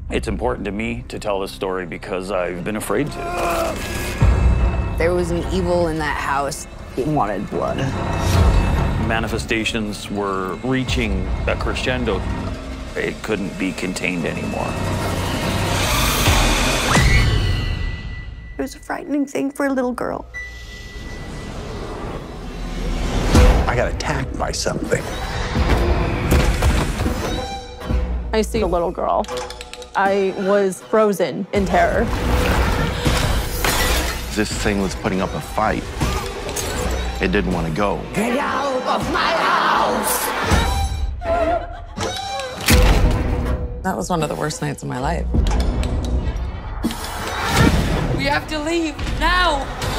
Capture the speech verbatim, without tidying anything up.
It's important to me to tell this story because I've been afraid to. There was an evil in that house. It wanted blood. Manifestations were reaching a crescendo. It couldn't be contained anymore. It was a frightening thing for a little girl. I got attacked by something. I see a little girl. I was frozen in terror. This thing was putting up a fight. It didn't want to go. Get out of my house! That was one of the worst nights of my life. We have to leave now!